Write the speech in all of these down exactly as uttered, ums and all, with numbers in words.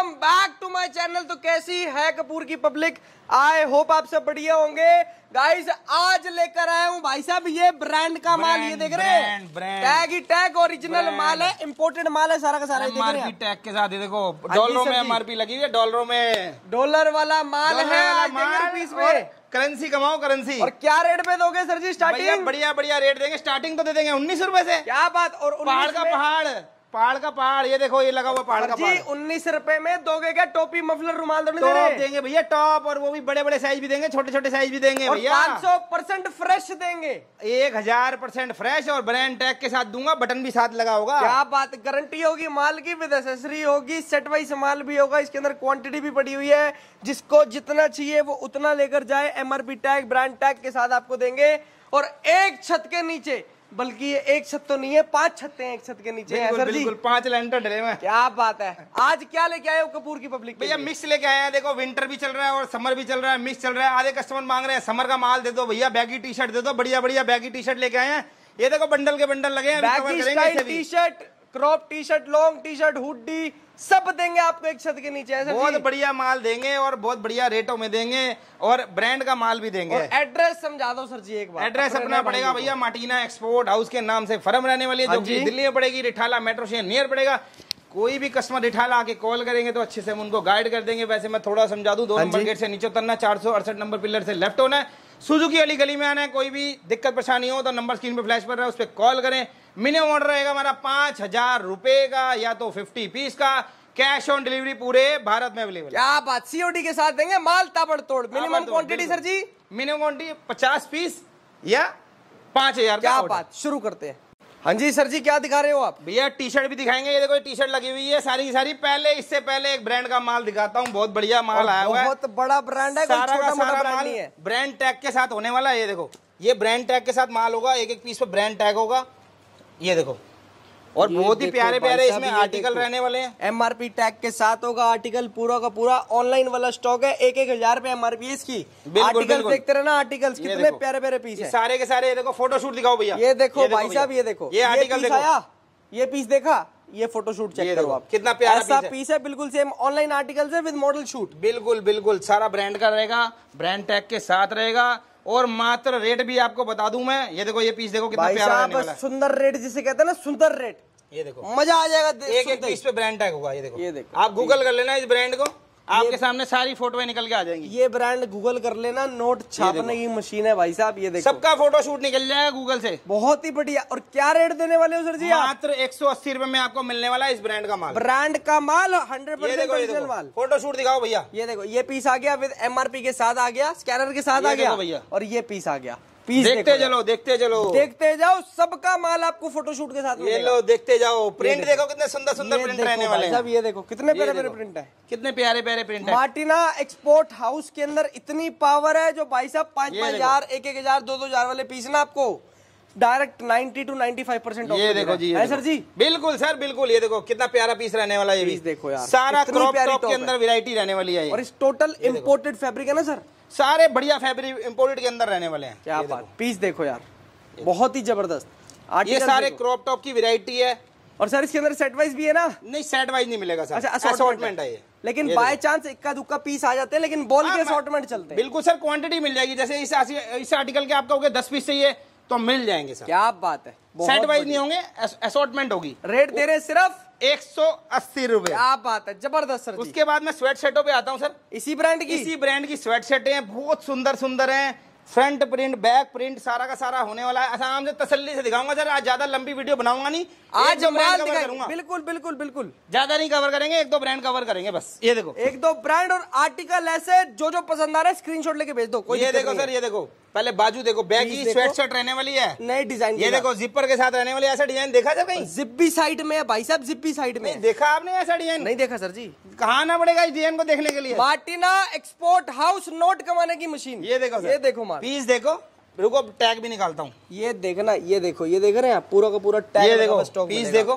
Welcome back to my channel. तो कैसी है कपूर की पब्लिक? आई होप आप सब बढ़िया होंगे। गाइस आज लेकर आया हूँ भाई साहब ये ब्रांड का माल, ये देख रहे हैं, टैग ही टैग ओरिजिनल माल है, इंपोर्टेड माल है सारा का सारा। एमआरपी टैग के साथ, ये देखो डॉलरों में एमआरपी लगी है, डॉलरों में डॉलर वाला माल है, पीस में करेंसी कमाओ करेंसी। और क्या रेट पे दोगे सर जी स्टार्टिंग? बढ़िया बढ़िया रेट देंगे, स्टार्टिंग तो दे देंगे उन्नीस रुपए से। क्या बात। और पहाड़ का पहाड़, पहाड़ का पहाड़, ये देखो ये लगा हुआ पहाड़ का पहाड़। उन्नीस रुपए में दोगे क्या? टोपी मफलर रुमाल टॉप देंगे भैया, टॉप, और वो भी बड़े बड़े साइज भी देंगे, छोटे छोटे साइज भी देंगे भैया। पाँच सौ परसेंट फ्रेश देंगे, एक हजार परसेंट फ्रेश, और ब्रांड टैग के साथ दूंगा, बटन भी साथ लगा होगा। क्या बात। गारंटी होगी माल की, विद एक्सेसरी होगी, सेट वाइज माल भी होगा, इसके अंदर क्वांटिटी भी पड़ी हुई है, जिसको जितना चाहिए वो उतना लेकर जाए। एमआरपी टैग ब्रांड टैग के साथ आपको देंगे। और एक छत के नीचे, बल्कि ये एक छत तो नहीं है, पांच छतें एक छत के नीचे है सर जी। बिल्कुल पांच लेंटर डले हुए। क्या बात है। आज क्या लेके आए हो कपूर की पब्लिक? भैया मिक्स लेके आए हैं। देखो विंटर भी चल रहा है और समर भी चल रहा है, मिक्स चल रहा है। आधे कस्टमर मांग रहे हैं समर का माल दे दो भैया, बैगी टी शर्ट दे दो, बढ़िया बढ़िया बैगी टी शर्ट लेके आए हैं। ये देखो बंडल के बंडल लगे हैं, baggy style T shirt, crop T shirt, long T shirt, hoodie, सब देंगे आपको एक छत के नीचे। बहुत बढ़िया माल देंगे और बहुत बढ़िया रेटों में देंगे, और ब्रांड का माल भी देंगे। और एड्रेस समझा दो सर जी एक बार। एड्रेस अपना पड़ेगा भैया मार्टिना एक्सपोर्ट हाउस के नाम से फर्म रहने वाली है, जो कि दिल्ली में पड़ेगी, रिठाला मेट्रो स्टेशन नियर पड़ेगा। कोई भी कस्टमर रिठाला आके कॉल करेंगे तो अच्छे से हम उनको गाइड कर देंगे। वैसे मैं थोड़ा समझा दूं, दो नंबर गेट से नीचे उतरना, चार सौ अड़सठ नंबर पिलर से लेफ्ट होना है, सुजुकी वाली गली में आना है। कोई भी दिक्कत परेशानी हो तो नंबर स्क्रीन पे फ्लैश पर रहा है, उस पर कॉल करें। मिनिमम ऑर्डर रहेगा हमारा पांच हजार रुपए का, या तो फिफ्टी पीस का। कैश ऑन डिलीवरी पूरे भारत में अवेलेबल। क्या बात। सीओडी के साथ देंगे माल ताबड़तोड़। Minimum quantity sir ji? Minimum quantity पचास पीस या पांच हजार। क्या बात। शुरू करते हैं। हाँ जी सर जी, क्या दिखा रहे हो आप? भैया टी शर्ट भी दिखाएंगे। ये देखो टी शर्ट लगी हुई है सारी की सारी। पहले इससे पहले एक ब्रांड का माल दिखाता हूँ, बहुत बढ़िया माल आया हुआ है, बहुत बड़ा ब्रांड है, सारा का सारा माल नहीं है, ब्रांड टैग के साथ होने वाला है। ये देखो ये ब्रांड टैग के साथ माल होगा, एक एक पीस पे ब्रांड टैग होगा। ये देखो, और बहुत ही प्यारे प्यारे इसमें आर्टिकल रहने वाले हैं। एमआरपी टैग के साथ होगा आर्टिकल, पूरा का पूरा ऑनलाइन वाला स्टॉक है। एक एक हजार पे एमआरपी इसकी। आर्टिकल देखते रहना, आर्टिकल्स कितने प्यारे प्यारे पीस है सारे के सारे। ये देखो फोटोशूट दिखाओ भैया। ये देखो भाई साहब, ये देखो ये आर्टिकल देखो, ये पीस देखा, ये फोटोशूट चेक करो आप, कितना प्यारा ऐसा पीस है। बिल्कुल सेम ऑनलाइन आर्टिकल है विद मॉडल शूट। बिल्कुल बिल्कुल सारा ब्रांड का रहेगा, ब्रांड टैग के साथ रहेगा। और मात्र रेट भी आपको बता दूं मैं, ये देखो ये पीस देखो कितना प्यारा रहने वाला है। सुंदर रेट जिसे कहते हैं ना, सुंदर रेट। ये देखो मजा आ जाएगा। एक एक पीस पे ब्रांड टैग होगा। ये देखो, ये देखो, आप गूगल कर लेना इस ब्रांड को, आपके सामने सारी फोटोएं निकल के आ जाएंगी। ये ब्रांड गूगल कर लेना, नोट छापने की मशीन है भाई साहब। ये देखो सबका फोटो शूट निकल जाएगा गूगल से। बहुत ही बढ़िया। और क्या रेट देने वाले हो सर जी? मात्र एक सौ अस्सी रुपए में आपको मिलने वाला है इस ब्रांड का माल। ब्रांड का माल हंड्रेड परसेंट ओरिजिनल माल। फोटो शूट दिखाओ भैया। ये देखो ये पीस आ गया, विद एमआरपी के साथ आ गया, स्कैनर के साथ आ गया भैया। और ये पीस आ गया। पीस देखते चलो देखते चलो देखते जाओ, सबका माल आपको फोटोशूट के साथ। ये लो देखते जाओ। प्रिंट देखो कितने सुंदर सुंदर प्रिंट रहने वाले हैं। ये देखो कितने प्यारे प्यारे प्रिंट है, कितने प्यारे प्यारे प्रिंट है। मार्टिना एक्सपोर्ट हाउस के अंदर इतनी पावर है जो भाई साहब पांच पांच हजार, एक एक हजार, दो दो हजार वाले पीस ना आपको डायरेक्ट नब्बे टू पचानवे परसेंट। ये देखो जी, है सर जी। बिल्कुल सर बिल्कुल। ये देखो कितना प्यारा पीस रहने वाला है। ये भी देखो यार, सारा क्रॉप टॉप के अंदर वैरायटी रहने वाली है। और इस टोटल इम्पोर्टेड फैब्रिक है ना सर, सारे बढ़िया फैब्रिक इम्पोर्टेड के अंदर रहने वाले हैं। क्या बात। पीस देखो यार, बहुत ही जबरदस्त। ये सारे क्रॉप टॉप की वैरायटी है। और सर इसके अंदर सेट वाइज भी है ना? नहीं सेट वाइज नहीं मिलेगा सर, अच्छा असॉर्टमेंट है ये। लेकिन बाय चांस इक्का दुक्का पीस आ जाते हैं, लेकिन बॉल के असॉर्टमेंट चलते हैं। बिल्कुल सर, क्वांटिटी मिल जाएगी। जैसे इस इस आर्टिकल के आपका हो गया दस पीस चाहिए तो मिल जाएंगे सर। क्या बात है। सेट वाइज नहीं होंगे, असॉर्टमेंट होगी। रेट दे रहे सिर्फ एक सौ अस्सी रुपए। क्या बात है, जबरदस्त सर। उसके बाद मैं स्वेट शर्टों पे आता हूँ सर। इसी ब्रांड की इसी ब्रांड की स्वेट शर्टें हैं, बहुत सुंदर सुंदर हैं। फ्रंट प्रिंट, बैक प्रिंट, सारा का सारा होने वाला है। आराम से तसल्ली से दिखाऊंगा सर। आज ज्यादा लंबी वीडियो बनाऊंगा नहीं, आज माल दिखाऊंगा। बिल्कुल बिल्कुल बिल्कुल, ज्यादा नहीं कवर करेंगे, एक दो ब्रांड कवर करेंगे बस। ये देखो एक दो ब्रांड और आर्टिकल ऐसे जो जो पसंद आ रहा है स्क्रीनशॉट लेके भेज दो। कोई ये देखो सर, ये देखो पहले बाजू देखो, बैगी स्वेट शर्ट रहने वाली है, नए डिजाइन। ये देखो जिपर के साथ रहने वाली। ऐसा डिजाइन देखा था कहीं? जिप्पी साइड में है भाई साहब, जिप्पी साइड में। देखा आपने ऐसा डिजाइन? नहीं देखा सर जी। कहाँ आना पड़ेगा इस डिजाइन को देखने के लिए? मार्टिना एक्सपोर्ट हाउस, नोट कमाने की मशीन। ये देखो, ये देखो माल, पीस देखो। रुको टैग भी निकालता हूँ। ये देखना, ये देखो, ये देख रहे हैं आप, पूरा का पूरा टैग। ये देखो पीस देखो,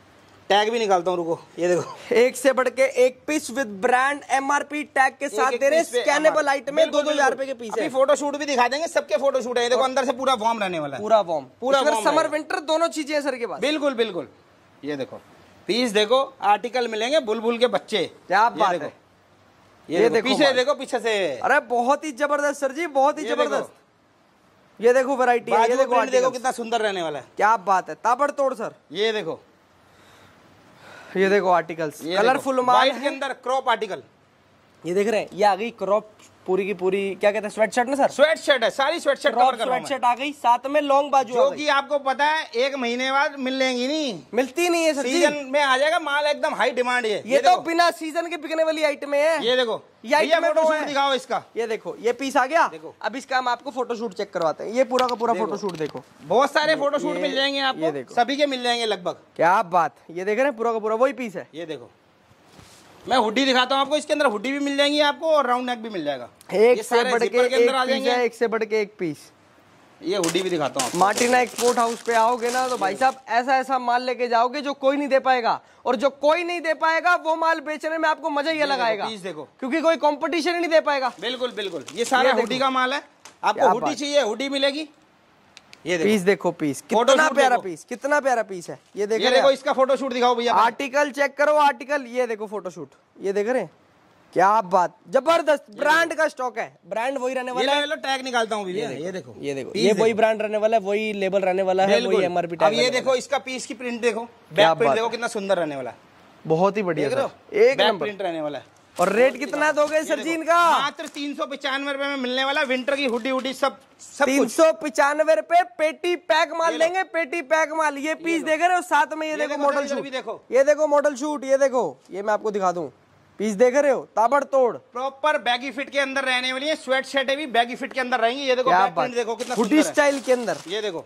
टैग भी निकालता हूँ। रुको ये देखो, एक से बढ़ के एक piece with brand MRP tag के साथ दे रहे। स्कैनेबल आइटम में दो दो हजार रुपए के पीस है। फोटो शूट भी दिखा देंगे, सबके फोटो शूट है। देखो अंदर से पूरा वार्म रहने वाला है, पूरा वार्म, पूरा समर विंटर दोनों चीजें हैं सर के पास। बिल्कुल बिल्कुल। ये देखो पीस देखो, आर्टिकल मिलेंगे बुलबुल के बच्चे। क्या बात है, ये, ये देखो, पीछे देखो, पीछे से। अरे बहुत ही जबरदस्त सर जी, बहुत ही जबरदस्त। ये देखो वैरायटी है, ये देखो देखो कितना सुंदर रहने वाला है। क्या बात है, ताबड़तोड़ सर। ये देखो, ये देखो आर्टिकल्स, कलरफुल माल के अंदर क्रॉप आर्टिकल। ये देख रहे हैं, ये आ गई क्रॉप पूरी की पूरी, क्या कहते हैं, स्वेट शर्ट ना सर? स्वेट शर्ट है, सारी स्वेट शर्ट कवर कर रहा हूं मैं। स्वेट शर्ट आ गई, साथ में लॉन्ग बाजू, जो कि आपको पता है एक महीने बाद मिल लेंगी नहीं, मिलती नहीं है सर। सीजन में आ जाएगा माल, एकदम हाई डिमांड है। ये, ये तो बिना सीजन के बिकने वाली आइटम है। ये देखो, ये फोटोशूट दिखाओ इसका। ये देखो, ये पीस आ गया। देखो अब इसका हम आपको फोटोशूट चेक करवाते हैं। ये पूरा का पूरा फोटोशूट देखो, बहुत सारे फोटोशूट मिल जाएंगे आपको, सभी के मिल जाएंगे लगभग। क्या बात, ये देख रहे हैं पूरा का पूरा वही पीस है। ये देखो, मैं हुडी दिखाता हूँ आपको, इसके अंदर हुडी भी मिल जाएंगी आपको और राउंड नेक भी मिल जाएगा। एक से बढ़ के एक पीस है, एक से बढ़ के एक पीस। ये हुडी भी दिखाता हूँ। मार्टिना एक्सपोर्ट हाउस पे आओगे ना तो भाई साहब ऐसा ऐसा माल लेके जाओगे जो कोई नहीं दे पाएगा, और जो कोई नहीं दे पाएगा वो माल बेचने में आपको मजा ही अलग आएगा। देखो, क्योंकि कोई कंपटीशन ही नहीं दे पाएगा। बिल्कुल बिल्कुल, ये सारा हुडी का माल है। आपको हुडी चाहिए, हुडी मिलेगी। ये देखो, पीस देखो, पीस कितना प्यारा पीस, कितना प्यारा पीस है। ये देखो, ये देखो, इसका फोटोशूट दिखाओ भैया। आर्टिकल चेक करो, आर्टिकल। ये देखो फोटोशूट, ये देख रहे हैं, क्या बात, जबरदस्त ब्रांड का स्टॉक है। ब्रांड वही रहने वाला है। टैग निकालता हूँ भैया, ये देखो, ये देखो, ये वही ब्रांड रहने वाला है, वही लेबल रहने वाला है, वही एमआरपी टैग। अब ये देखो, इसका पीस की प्रिंट देखो, बैक प्रिंट देखो कितना सुंदर रहने वाला है। बहुत ही बढ़िया, एक नंबर प्रिंट रहने वाला है। और रेट कितना दोगे सर जी इनका? मात्र तीन सौ पचानवे रुपए में मिलने वाला, विंटर की हुडी हुडी सब सब तीन सौ पचानवे रुपए पेटी पैक माल लेंगे, पेटी पैक माल। ये पीस देख रहे हो, साथ में ये देखो मॉडल शूट, देखो ये देखो मॉडल शूट, ये देखो, ये मैं आपको दिखा दूं, पीस देख रहे हो, ताबड़तोड़ प्रॉपर बैगी फिट के अंदर रहने वाली है। स्वेट शर्ट भी बैगी फिट के अंदर रहेंगी। ये देखो, बैक प्रिंट देखो कितना हुडी स्टाइल के अंदर। ये देखो,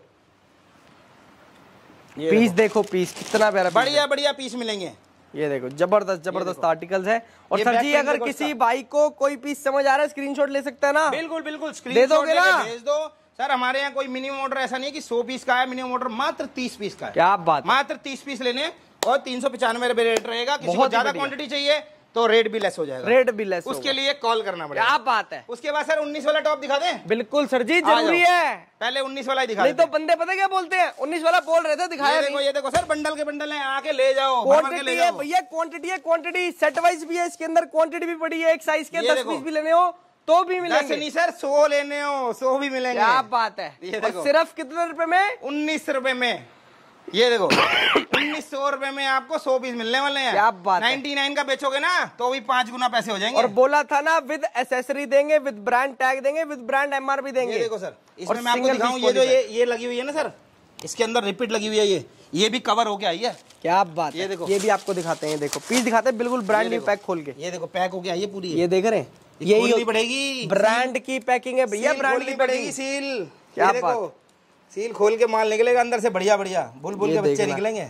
पीस देखो, पीस कितना प्यारा, बढ़िया बढ़िया पीस मिलेंगे। ये देखो, जबरदस्त जबरदस्त आर्टिकल्स है। और सर जी अगर किसी भाई को कोई पीस समझ आ रहा है, स्क्रीनशॉट ले सकता है ना? बिल्कुल बिल्कुल, स्क्रीन दे दोगे ना? भेज दो सर। हमारे यहाँ कोई मिनिमम ऑर्डर ऐसा नहीं है कि सौ पीस का है, मिनिमम ऑर्डर मात्र तीस पीस का है। क्या बात, मात्र तीस पीस लेने और तीन सौ पचानवे रुपए रेट रहेगा। किसी को ज्यादा क्वांटिटी चाहिए तो रेट भी लेस हो जाएगा, रेट भी लेस। उसके लिए कॉल करना पड़ेगा। क्या बात है। उसके बाद सर उन्नीस वाला टॉप दिखा दें? बिल्कुल सर जी, जरूरी है। पहले उन्नीस वाला ही दिखा, नहीं तो बंदे पता क्या बोलते हैं, उन्नीस वाला बोल रहे थे, दिखाया देखो। ये देखो सर, बंडल के बंडल है, आके ले जाओ। क्वांटिटी है भैया, क्वांटिटी है, क्वांटिटी सेट वाइज भी है इसके अंदर, क्वांटिटी भी पड़ी है। एक साइज के दस पीस भी लेने हो तो भी मिलेंगे। नहीं सर, सौ लेने हो सौ भी मिलेंगे। क्या बात है। ये देखो, सिर्फ कितने रुपए में? उन्नीस रुपए में। ये देखो, उन्नीस सौ रुपए में आपको सौ पीस मिलने वाले हैं। क्या बात है। नाइन्टी नाइन का बेचोगे ना तो भी पांच गुना पैसे हो जाएंगे। और बोला था ना, विद एसेसरी देंगे, विद ब्रांड टैग देंगे, विद ब्रांड एमआरपी देंगे। ये देखो सर, इसमें मैं आपको दिखाऊं, ये जो ये ये लगी हुई है ना सर, इसके अंदर रिपीट लगी हुई है। ये ये भी कवर होके आई है। क्या बात, ये देखो, ये भी आपको दिखाते हैं। देखो पीस दिखाते हैं, बिल्कुल ब्रांड न्यू पैक खोल के। ये देखो, पैक होके आई है पूरी। ये देख रहे हैं, यही पड़ेगी, ब्रांड की पैकिंग है भैया, ब्रांड की पड़ेगी सील। क्या बात, सील खोल के माल निकलेगा अंदर से, बढ़िया बढ़िया बुल बुल के बच्चे निकलेंगे।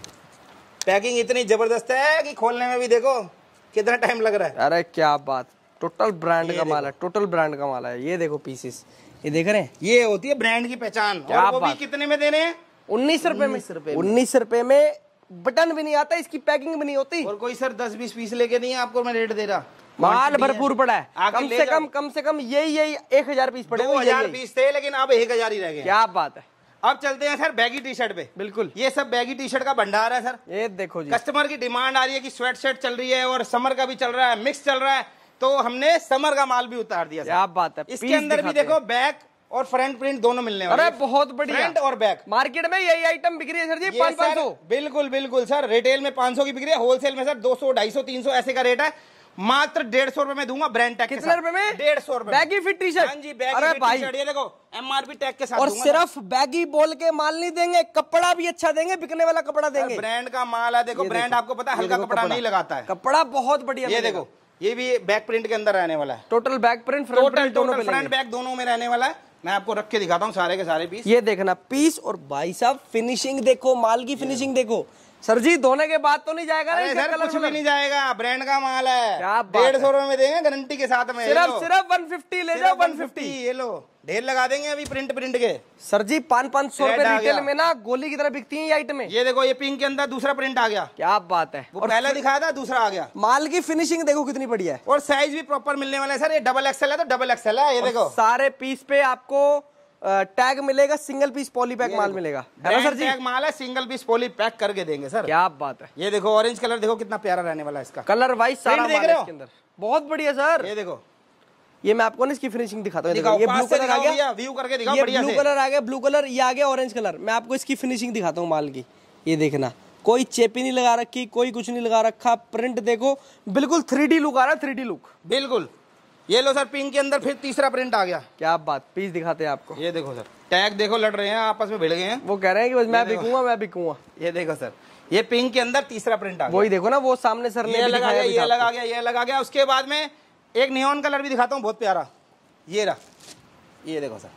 पैकिंग इतनी जबरदस्त है कि खोलने में भी देखो कितना टाइम लग रहा है। अरे क्या बात, टोटल ब्रांड का माल है, टोटल ब्रांड का माल है। ये देखो पीसेस, ये देख रहे हैं, ये होती है ब्रांड की पहचान। और वो भी कितने में दे रहे हैं? उन्नीस रुपए में। उन्नीस रुपए में बटन भी नहीं आता, इसकी पैकिंग भी नहीं होती। और कोई सर दस बीस पीस लेके नहीं आपको मैं रेट दे रहा, माल भरपूर पड़ा है। कम से कम कम से कम यही यही एक हजार पीस पड़े। दो हजार पीस थे लेकिन अब एक हजार ही रह गए। क्या बात है। अब चलते हैं सर बैगी टी शर्ट पे। बिल्कुल, ये सब बैगी टी शर्ट का भंडार है सर। ये देखो जी, कस्टमर की डिमांड आ रही है कि स्वेट शर्ट चल रही है और समर का भी चल रहा है, मिक्स चल रहा है, तो हमने समर का माल भी उतार दिया। क्या बात है। इसके अंदर भी देखो, बैक और फ्रंट प्रिंट दोनों मिलने वाले। अरे बहुत बढ़िया, फ्रंट और बैक। मार्केट में यही आइटम बिक रही है सर जी, पाँच पाँच सौ। बिल्कुल बिल्कुल सर, रिटेल में पाँच सौ की बिक रही है, होलसेल में सर दो सौ ढाई सौ तीन सौ ऐसे का रेट है। मात्र डेढ़ सौ रुपए में दूंगा ब्रांड टैग। कितने रुपए में? डेढ़ सौ रुपए। Baggy fit T shirt. हाँ जी, बैगी फिट टी शर्ट। ये देखो, एमआरपी टैग के साथ। और सिर्फ बैगी बोल के माल नहीं देंगे, कपड़ा भी अच्छा देंगे, बिकने वाला कपड़ा देंगे। ब्रांड का माल है। देखो, ब्रांड आपको पता है हल्का कपड़ा नहीं लगाता है, कपड़ा बहुत बढ़िया। ये देखो, ये भी बैक प्रिंट के अंदर रहने वाला है। Total back print, front print दोनों में, फ्रंट बैक दोनों में रहने वाला है। मैं आपको रख के दिखाता हूँ सारे के सारे पीस। ये देखना पीस, और भाई साहब फिनिशिंग देखो, माल की फिनिशिंग देखो। सर जी धोने के बाद तो नहीं जाएगा ना? सर कुछ भी नहीं जाएगा, ब्रांड का माल है। क्या डेढ़ सौ रुपए में देंगे गारंटी के साथ में। सिर्फ सिर्फ वन फिफ्टी ले जाओ, वन फिफ्टी। ये लो, ढेर लगा देंगे अभी प्रिंट प्रिंट के। सर जी पाँच पाँच सौ रुपए रिटेल में ना गोली की तरह बिकती है ये आइटम। ये देखो, ये पिंक के अंदर दूसरा प्रिंट आ गया। क्या बात है। वो पहले दिखाया था, दूसरा आ गया। माल की फिनिशिंग देखो कितनी बढ़िया है, और साइज भी प्रॉपर मिलने वाला है सर। ये डबल एक्सएल है तो डबल एक्सएल है। ये देखो, सारे पीस पे आपको टैग मिलेगा, सिंगल पीस पॉली पैक माल मिलेगा, है ना सर जी? टैग माल है, सिंगल पीस पॉली पैक करके देंगे सर। क्या बात है। ये देखो ऑरेंज कलर देखो कितना प्यारा रहने वाला है इसका, कलर वाइज सारा देख रहे हो इसके अंदर, बहुत बढ़िया सर। ये देखो, ये मैं आपको ना इसकी फिनिशिंग दिखाता हूँ। ये दिखाओ, ब्लू कलर आ गया, व्यू करके दिखाओ, ये बढ़िया ब्लू से। कलर आ गया, ब्लू कलर, ये आ गया ऑरेंज कलर। मैं आपको इसकी फिनिशिंग दिखाता हूँ माल की। ये देखना, कोई चेपी नहीं लगा रखी, कोई कुछ नहीं लगा रखा। प्रिंट देखो, बिल्कुल थ्री डी लुक आ रहा है, थ्री डी लुक बिल्कुल। ये लो सर, पिंक के अंदर फिर तीसरा प्रिंट आ गया। क्या बात, पीस दिखाते हैं आपको। ये देखो सर, टैग देखो लड़ रहे हैं, आपस में भिड़ गए हैं। वो कह रहे हैं कि बस मैं बिकूंगा, मैं बिकूंगा। ये देखो सर, ये पिंक के अंदर तीसरा प्रिंट आ गया। वही देखो ना, वो सामने सर ने ये लगा गया, ये लगा गया, ये लगा गया। उसके बाद में एक नियॉन कलर भी दिखाता हूँ, बहुत प्यारा। ये रहा, ये देखो सर,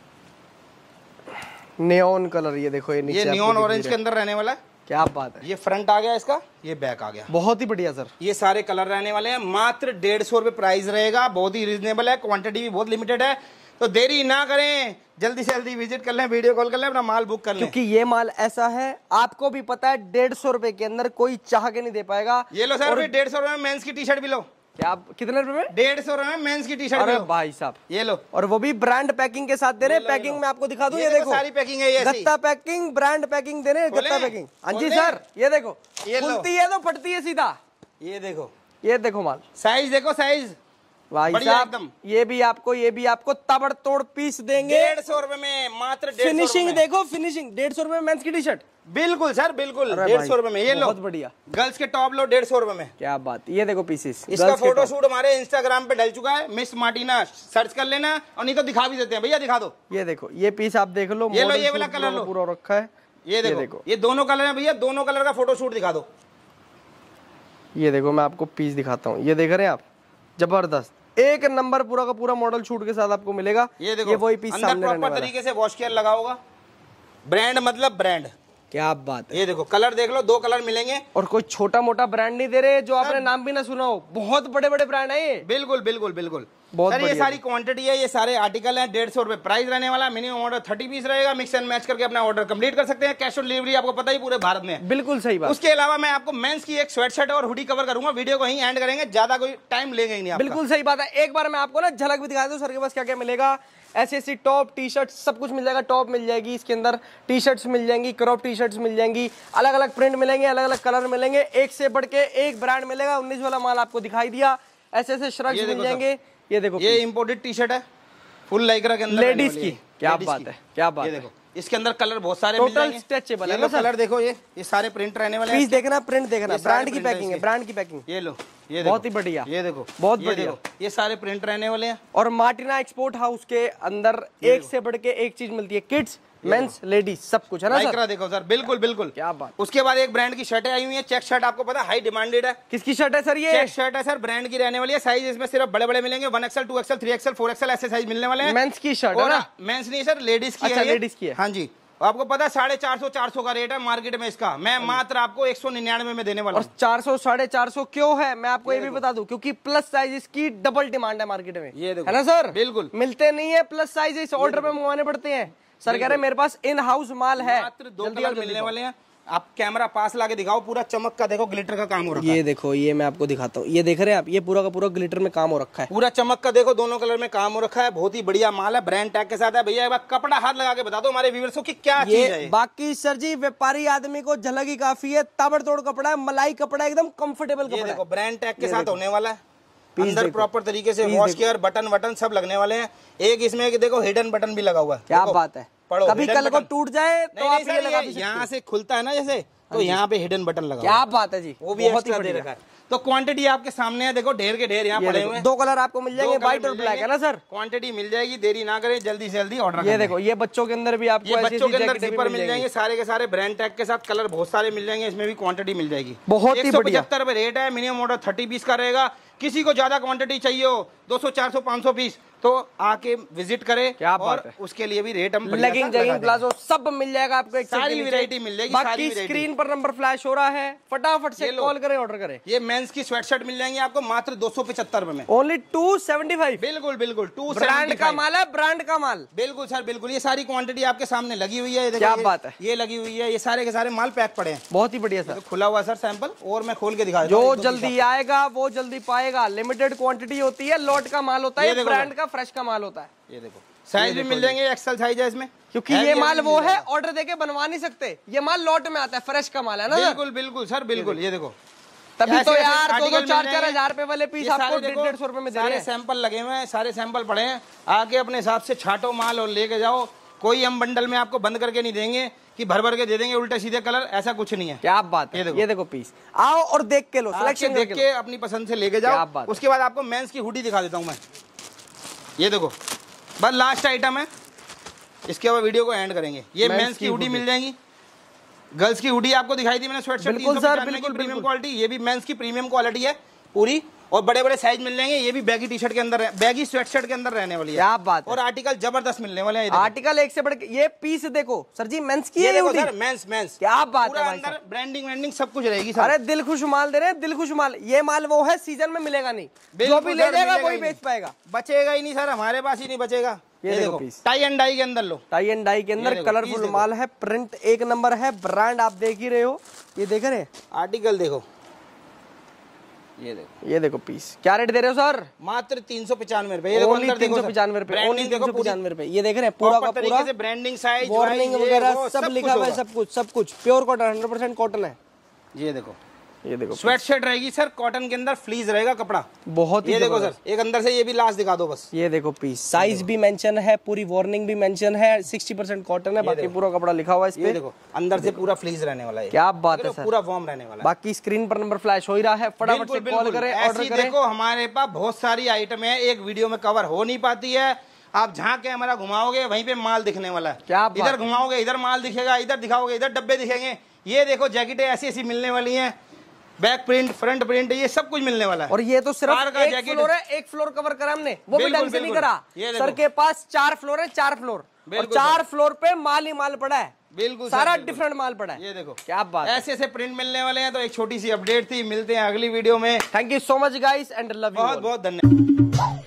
नियॉन कलर। ये देखो, ये नीचे ये नियॉन ऑरेंज के अंदर रहने वाला है। क्या बात है। ये फ्रंट आ गया इसका, ये बैक आ गया, बहुत ही बढ़िया सर। ये सारे कलर रहने वाले हैं। मात्र डेढ़ सौ रुपए प्राइस रहेगा, बहुत ही रिजनेबल है, क्वांटिटी भी बहुत लिमिटेड है। तो देरी ना करें, जल्दी से जल्दी विजिट कर लें, वीडियो कॉल कर लें, अपना माल बुक कर लें। क्योंकि ये माल ऐसा है, आपको भी पता है, डेढ़ सौ रुपए के अंदर कोई चाह के नहीं दे पाएगा। ये लो सर, डेढ़ सौ रुपए में मेंस की टी शर्ट भी लो। क्या आप कितने रुपए में? डेढ़ सौ रुपए में मेंस की टी शर्ट। अरे भाई साहब, ये लो, और वो भी ब्रांड पैकिंग के साथ दे रहे हैं। पैकिंग में आपको दिखा दूं, ये देखो सारी पैकिंग है, ये गत्ता पैकिंग, ब्रांड पैकिंग दे रहे हैं, गत्ता पैकिंग। हाँ जी सर, ये देखो, खुलती है तो फटती है सीधा। ये देखो, ये देखो माल, साइज देखो, साइज भाई साहब, ये भी आपको ये भी आपको ताबड़तोड़ पीस देंगे डेढ़ सौ रुपए में, मात्र फिनिशिंग देखो, फिनिशिंग डेढ़ सौ रुपए में मेंस की टी शर्ट। बिल्कुल सर, बिल्कुल डेढ़ सौ रुपए में। ये लो, बहुत बढ़िया, गर्ल्स के टॉप लो डेढ़ सौ रुपए में। क्या बात। ये देखो पीसेस, इसका फोटो शूट हमारे इंस्टाग्राम पे डल चुका है, मिस मार्टिना सर्च कर लेना, और नहीं तो दिखा भी देते हैं। भैया दिखा दो, ये देखो, ये पीस आप देख लो, ये लो, ये वाला कलर लो, पूरा रखा है। ये देखो, ये देखो, ये दोनों कलर है भैया, दोनों कलर का फोटो शूट दिखा दो। ये देखो, मैं आपको पीस दिखाता हूँ, ये देख रहे हैं आप, जबरदस्त एक नंबर, पूरा का पूरा मॉडल शूट के साथ आपको मिलेगा। ये देखो, ये वही पीस अंदर सामने रहने प्रॉपर वाला तरीके से वॉश केयर लगा होगा, ब्रांड मतलब ब्रांड। क्या बात है। ये देखो, कलर देख लो, दो कलर मिलेंगे, और कोई छोटा मोटा ब्रांड नहीं दे रहे जो आपने नाम भी ना सुना हो, बहुत बड़े बड़े ब्रांड है ये। बिल्कुल बिल्कुल बिल्कुल, बहुत सर ये सारी क्वांटिटी है, ये सारे आर्टिकल हैं, डेढ़ सौ रुपए प्राइस रहने वाला। मिनिमम ऑर्डर थर्टी पीस रहेगा, मिक्स एंड मैच करके अपना ऑर्डर कंप्लीट कर सकते हैं। कैश ऑन डिलीवरी आपको पता ही पूरे भारत में। बिल्कुल सही बात। उसके अलावा मैं आपको मेंस की एक स्वेट शर्ट और हुडी कवर करूंगा, वीडियो को ही एंड करेंगे, ज्यादा कोई टाइम लेंगे ही नहीं। बिल्कुल सही बात है। एक बार मैं आपको ना झलक भी दिखा दूं सर के पास क्या क्या मिलेगा। ऐसी ऐसी टॉप टी शर्ट सब कुछ मिल जाएगा। टॉप मिल जाएगी इसके अंदर, टी शर्ट्स मिल जाएंगी, क्रॉप टी शर्ट्स मिल जाएंगी, अलग अलग प्रिंट मिलेंगे, अलग अलग कलर मिलेंगे, एक से बढ़ के एक ब्रांड मिलेगा। उन्नीस वाला माल आपको दिखाई दिया, ऐसे ऐसे श्रग्स मिल जाएंगे। ये देखो, ये इंपोर्टेड टी शर्ट है, फुल लाइक्रा के अंदर, लेडीज की। क्या बात है, क्या बात है। इसके अंदर कलर बहुत सारे मिल जाएंगे, स्ट्रेचेबल है ना सर। कलर देखो, ये ये सारे प्रिंट रहने वाले हैं। पीस देखना, प्रिंट देखना, ब्रांड की पैकिंग है, ब्रांड की पैकिंग। ये लो, ये बहुत ही बढ़िया, ये देखो, बहुत बढ़िया। ये सारे प्रिंट रहने वाले हैं। और मार्टिना एक्सपोर्ट हाउस के अंदर एक से बढ़ के एक चीज मिलती है, किड्स, मेंस, लेडीज, सब कुछ है ना सर। देखो सर, बिल्कुल बिल्कुल, क्या बात। उसके बाद एक ब्रांड की शर्टें आई हुई है, चेक शर्ट, आपको पता हाई डिमांडेड है। किसकी शर्ट है सर ये? चेक शर्ट है सर, ब्रांड की रहने वाली है। साइज इसमें सिर्फ बड़े बड़े मिलेंगे, one XL, two XL, three XL, four XL ऐसे साइज मिलने वाले हैं। मेंस की शर्ट है ना? मेंस नहीं सर, लेडीज की है। लेडीज की है। हाँ जी, आपको पता है साढ़े चार सौ चार सौ का रेट है मार्केट में इसका, मैं मात्र आपको एक सौ निन्यानवे में देने वाला हूँ। और चार सौ साढ़े चार सौ क्यों है, मैं आपको ये भी बता दूं, क्योंकि प्लस साइज इसकी डबल डिमांड है मार्केट में। ये देखो, है ना सर? बिल्कुल मिलते नहीं है प्लस साइज, इस ऑर्डर पे मंगवाने पड़ते हैं। सर कह रहे हैं मेरे पास इन हाउस माल है, मात्र दो कलर मिलने वाले हैं। आप कैमरा पास लाके दिखाओ, पूरा चमक का देखो, ग्लिटर का काम हो रखा है। ये देखो, ये मैं आपको दिखाता हूँ, ये देख रहे हैं आप, ये पूरा का पूरा ग्लिटर में काम हो रखा है, पूरा चमक का देखो, दोनों कलर में काम हो रखा है। बहुत ही बढ़िया माल है, ब्रांड टैग के साथ है। भैया एक बार कपड़ा हाथ लगा के बता दो हमारे व्यूअर्स को कि क्या चीज है। बाकी सर जी व्यापारी आदमी को झलक ही काफी है, ताबड़तोड़ कपड़ा है, मलाई कपड़ा, एकदम कंफर्टेबल कपड़ा है। ब्रांड टैग के साथ होने वाला है, अंदर प्रॉपर तरीके से वॉश केयर, बटन वटन सब लगने वाले हैं। एक इसमें देखो हिडन बटन भी लगा हुआ है। क्या बात है, कभी कल को टूट जाए तो आप ये लगा भी सकते हैं। यहाँ से खुलता है ना जैसे, तो यहाँ पे हिडन बटन लगा। क्या बात है जी, वो भी एक्स्ट्रा दे रखा है। तो क्वांटिटी आपके सामने है, देखो ढेर के ढेर यहाँ पड़े हुए हैं। दो कलर आपको मिल जाएंगे, व्हाइट और ब्लैक, है ना सर? क्वांटिटी मिल जाएगी, देरी ना करें, जल्दी से जल्दी ऑर्डर। ये देखो, ये बच्चों के अंदर भी आपको, ये बच्चों के अंदर जिपर मिल जाएंगे, सारे के सारे ब्रांड टैग के साथ, कलर बहुत सारे मिल जाएंगे, इसमें भी क्वांटिटी मिल जाएगी। बहुत ही बढ़िया, पचहत्तर रुपए रेट है, मिनिमम ऑर्डर थर्टी पीस का रहेगा। किसी को ज्यादा क्वांटिटी चाहिए हो, दो सौ, चार सौ, पाँच सौ पीस, तो आके विजिट करें। क्या बात है, उसके लिए भी रेट हम लेगिंग, जैगिंग, प्लाजो सब मिल जाएगा आपको, एक सारी वैरायटी मिल जाएगी। बाकी स्क्रीन पर नंबर फ्लैश हो रहा है, फटाफट से कॉल करें, ऑर्डर करें। ये मेंस की स्वेटशर्ट मिल जाएंगी आपको मात्र दो सौ पचहत्तर रुपए में, ओनली टू सेवेंटी फाइव। बिल्कुल बिल्कुल, टू ब्रांड का माल है, ब्रांड का माल। बिल्कुल सर, बिल्कुल। ये सारी क्वांटिटी आपके सामने लगी हुई है, क्या बात है, ये लगी हुई है, ये सारे के सारे माल पैक पड़े हैं। बहुत ही बढ़िया सर, खुला हुआ सर सैंपल, और मैं खोल के दिखा जो जल्दी आएगा वो जल्दी पाएगा। लिमिटेड क्वांटिटी होती है, लॉट का माल होता है, ब्रांड का फ्रेश का माल होता है। ये देखो, साइज भी मिल जाएंगे, एक्सेल साइज है इसमें, क्योंकि ये माल वो है ऑर्डर देके बनवा नहीं सकते, ये माल लॉट में आता है, फ्रेश का माल है ना। बिल्कुल बिल्कुल सर, बिल्कुल। ये देखो तभी तो यार दो दो चार चार हजार रुपए वाले पीस आपको डेढ़ डेढ़ सौ रुपए में दे रहे हैं। सारे सैंपल लगे हुए हैं, सारे सैंपल पड़े हैं, आके अपने हिसाब से छाटो माल और लेके जाओ। कोई हम बंडल में आपको बंद करके नहीं देंगे कि भर भर के दे देंगे उल्टे सीधे कलर, ऐसा कुछ नहीं है। क्या बात है। ये देखो, ये देखो पीस, आओ और देख के लो, सिलेक्शन देख के अपनी पसंद से लेके जाओ। उसके बाद आपको मेंस की हुडी दिखा देता हूँ मैं। ये देखो बस लास्ट आइटम है, इसके बाद वीडियो को एंड करेंगे। ये मेंस की हुडी मिल जाएंगी। गर्ल्स की हुडी आपको दिखाई दी मैंने, स्वेटशर्ट तीन सौ पचानवे की प्रीमियम क्वालिटी, ये भी मेंस की प्रीमियम क्वालिटी है पूरी, और बड़े बड़े साइज मिल जाएंगे। ये भी बैगी टी शर्ट के अंदर, बैगी स्वेटशर्ट के अंदर रहने वाली है। क्या बात है। और आर्टिकल जबरदस्त मिलने वाले हैं, आर्टिकल एक से बढ़ के। ये पीस देखो सर जी, मेंस की ये देखो सर, मेंस मेंस क्या बात है, अंदर ब्रांडिंग ब्रांडिंग सब कुछ रहेगी सर। अरे दिल खुश माल दे रहे हैं, दिल खुश माल। ये माल वो है सीजन में मिलेगा नहीं, जो भी ले जाएगा वही बेच पाएगा, बचेगा ही नहीं सर, हमारे पास ही नहीं बचेगा। ये देखो पीस, टाई एंड डाई के अंदर लो, टाई एंड डाई के अंदर कलरफुल माल है, प्रिंट एक नंबर है, ब्रांड आप देख ही रहे हो। ये देख रहे हैं, आर्टिकल देखो, ये देखो, ये देखो पीस। क्या रेट दे रहे हो सर? मात्र तीन सौ पचानवे रुपए। ये देखो अंदर तीन सौ पचानवे रुपए, ओनली तीन सौ पचानवे रुपए। ये देख रहे हैं पूरा का पूरा ब्रांडिंग साइज, वार्निंग वगैरह सब लिखा हुआ है, सब कुछ सब कुछ pure cotton, hundred percent cotton है। ये देखो, ये देखो स्वेट शर्ट रहेगी सर, कॉटन के अंदर फ्लीज रहेगा कपड़ा, बहुत ही। ये देखो सर, एक अंदर से ये भी लास्ट दिखा दो बस। ये देखो पीस, साइज भी मेंशन है, पूरी वार्निंग भी मेंशन है, साठ परसेंट कॉटन है, बाकी पूरा कपड़ा लिखा हुआ है इस पे। ये देखो अंदर से पूरा फ्लीज रहने वाला है। क्या बात है सर, पूरा वार्म रहने वाला है। बाकी स्क्रीन पर नंबर फ्लैश हो ही रहा है, फटाफट से कॉल करें, ऑर्डर करें। देखो हमारे पास बहुत सारी आइटम है, एक वीडियो में कवर हो नहीं पाती है। आप जहाँ कैमरा घुमाओगे वहीं पे माल दिखने वाला है। क्या इधर घुमाओगे इधर माल दिखेगा, इधर दिखाओगे इधर डब्बे दिखेंगे। ये देखो जैकेटें ऐसी ऐसी मिलने वाली हैं, बैक प्रिंट फ्रंट प्रिंट ये सब कुछ मिलने वाला है। और ये तो सिर्फ एक फ्लोर है, एक फ्लोर कवर करा हमने, वो भी ढंग से नहीं करा। सर के पास चार फ्लोर है, चार फ्लोर, और चार फ्लोर पे माल ही माल पड़ा है, बिल्कुल सारा डिफरेंट माल पड़ा है। ये देखो क्या बात, ऐसे ऐसे प्रिंट मिलने वाले हैं। तो एक छोटी सी अपडेट थी, मिलते हैं अगली वीडियो में। Thank you so much guys and love you, बहुत बहुत धन्यवाद।